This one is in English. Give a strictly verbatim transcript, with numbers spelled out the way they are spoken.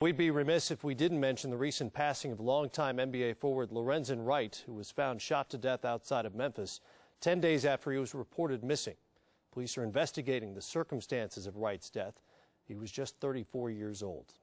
We'd be remiss if we didn't mention the recent passing of longtime N B A forward Lorenzen Wright, who was found shot to death outside of Memphis ten days after he was reported missing. Police are investigating the circumstances of Wright's death. He was just thirty-four years old.